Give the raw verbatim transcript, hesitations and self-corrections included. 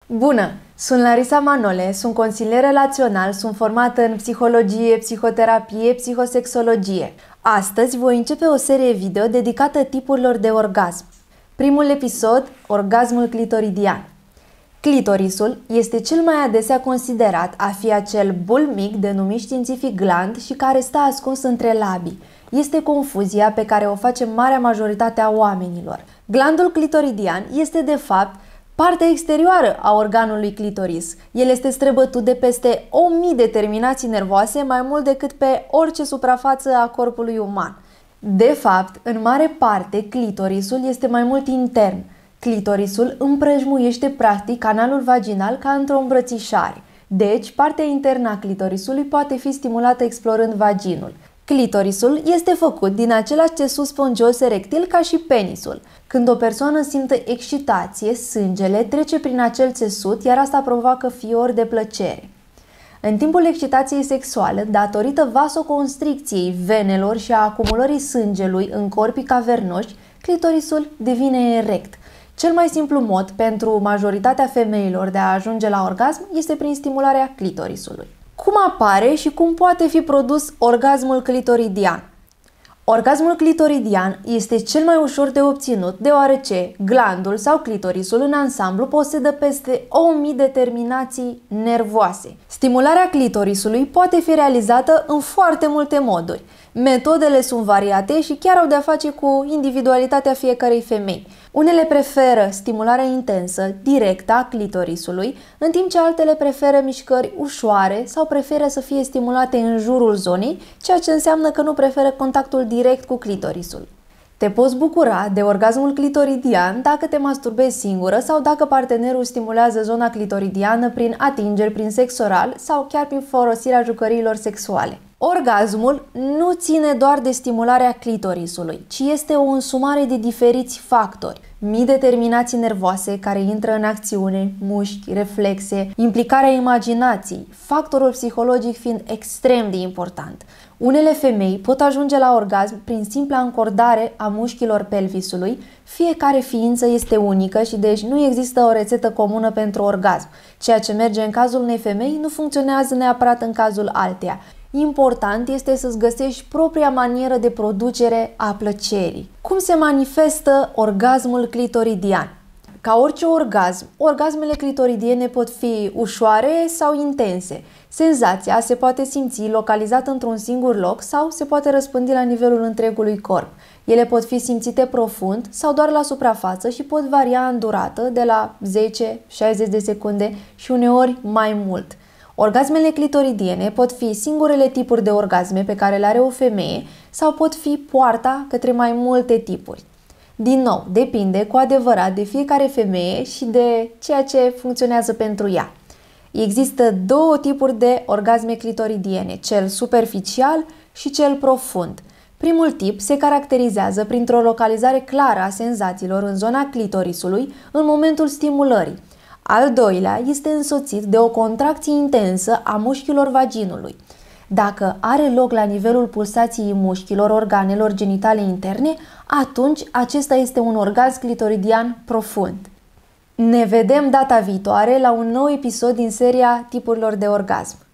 Bună! Sunt Larisa Manole, sunt consilier relațional, sunt formată în psihologie, psihoterapie, psihosexologie. Astăzi voi începe o serie video dedicată tipurilor de orgasm. Primul episod, orgasmul clitoridian. Clitorisul este cel mai adesea considerat a fi acel bul mic denumit științific gland și care stă ascuns între labii. Este confuzia pe care o face marea majoritate a oamenilor. Glandul clitoridian este de fapt partea exterioară a organului clitoris. El este străbătut de peste o mie de terminații nervoase, mai mult decât pe orice suprafață a corpului uman. De fapt, în mare parte, clitorisul este mai mult intern. Clitorisul împrejmuiește practic canalul vaginal ca într-o îmbrățișare. Deci, partea internă a clitorisului poate fi stimulată explorând vaginul. Clitorisul este făcut din același țesut spongios erectil ca și penisul. Când o persoană simte excitație, sângele trece prin acel țesut, iar asta provoacă fiori de plăcere. În timpul excitației sexuale, datorită vasoconstricției venelor și a acumulării sângelui în corpii cavernoși, clitorisul devine erect. Cel mai simplu mod pentru majoritatea femeilor de a ajunge la orgasm este prin stimularea clitorisului. Cum apare și cum poate fi produs orgasmul clitoridian? Orgasmul clitoridian este cel mai ușor de obținut deoarece glandul sau clitorisul în ansamblu posedă peste o mie de terminații nervoase. Stimularea clitorisului poate fi realizată în foarte multe moduri. Metodele sunt variate și chiar au de-a face cu individualitatea fiecărei femei. Unele preferă stimularea intensă, directă a clitorisului, în timp ce altele preferă mișcări ușoare sau preferă să fie stimulate în jurul zonei, ceea ce înseamnă că nu preferă contactul direct cu clitorisul. Te poți bucura de orgasmul clitoridian dacă te masturbezi singură sau dacă partenerul stimulează zona clitoridiană prin atingeri, prin sex oral sau chiar prin folosirea jucăriilor sexuale. Orgasmul nu ține doar de stimularea clitorisului, ci este o însumare de diferiți factori. Mii de terminații nervoase care intră în acțiune, mușchi, reflexe, implicarea imaginației, factorul psihologic fiind extrem de important. Unele femei pot ajunge la orgasm prin simpla încordare a mușchilor pelvisului. Fiecare ființă este unică și deci nu există o rețetă comună pentru orgasm. Ceea ce merge în cazul unei femei nu funcționează neapărat în cazul alteia. Important este să-ți găsești propria manieră de producere a plăcerii. Cum se manifestă orgasmul clitoridian? Ca orice orgasm, orgasmele clitoridiene pot fi ușoare sau intense. Senzația se poate simți localizată într-un singur loc sau se poate răspândi la nivelul întregului corp. Ele pot fi simțite profund sau doar la suprafață și pot varia în durată de la zece șaizeci de secunde și uneori mai mult. Orgasmele clitoridiene pot fi singurele tipuri de orgasme pe care le are o femeie sau pot fi poarta către mai multe tipuri. Din nou, depinde cu adevărat de fiecare femeie și de ceea ce funcționează pentru ea. Există două tipuri de orgasme clitoridiene, cel superficial și cel profund. Primul tip se caracterizează printr-o localizare clară a senzațiilor în zona clitorisului în momentul stimulării. Al doilea este însoțit de o contracție intensă a mușchilor vaginului. Dacă are loc la nivelul pulsației mușchilor organelor genitale interne, atunci acesta este un orgasm clitoridian profund. Ne vedem data viitoare la un nou episod din seria tipurilor de orgasm.